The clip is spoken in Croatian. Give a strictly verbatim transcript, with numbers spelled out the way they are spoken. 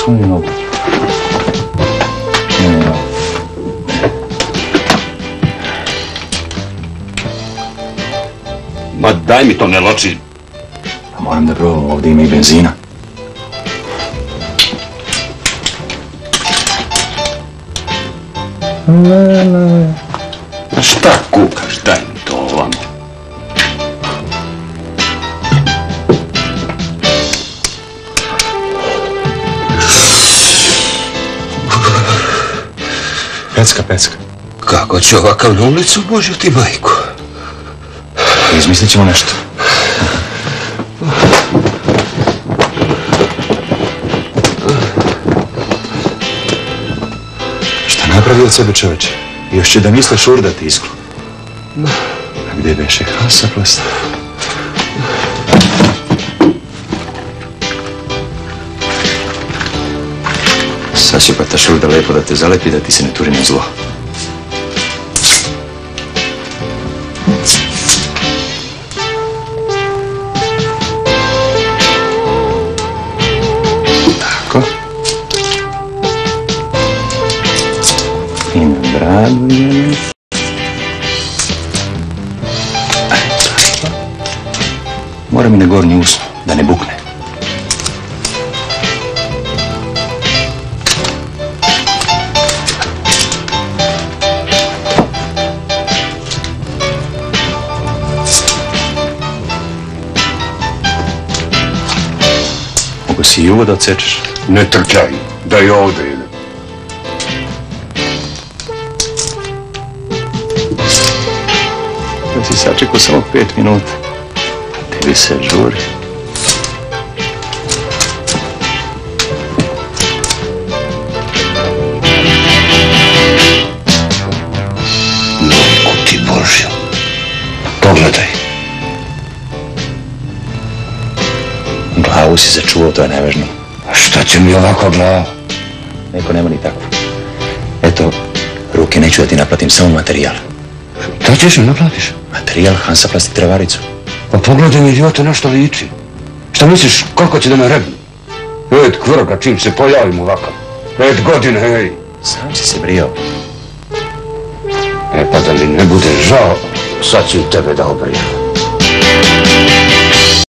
svoju nogu. Ma daj mi to, ne loči. Moram da probam, ovdje ima i benzina. A šta kukaš, daj mi to ovamo. Pecka, pecka. Kako će ovakav na ulicu, Božju ti majku? Izmislit ćemo nešto. Šta napravi od sebe čoveče? Još će da misle šurdati iskru. A gdje beše Hansaplast? Sad će pa ta šurda lepo da te zalepi da ti se ne turi na zlo. Tako. I na bradu idemo. Mora mi na gornji usno, da ne bukne. Mogu si i uvo da odsečeš? Ne trčaj, da i ovdje idem. Da si sačekao samo pet minuta. Tebi se žuri. Majku ti Božju. Pogledaj. Glavu si začuvao, to je najvažnije. A šta će mi ovako glava? Neko nema ni takvu. Eto, ruke neću da ti naplatim, samo materijal. Šta ćeš mi naplatiš? Materijal, Hansaplast i travaricu. Pa pogledaj mi, idiote, na što liči. Šta misliš, koliko će da me rebni? Pet kvrga čim se pojavim ovakav. Pet godine, hej. Sam si se brijao. E pa da mi ne bude žao, sad ću i tebe da obrijem.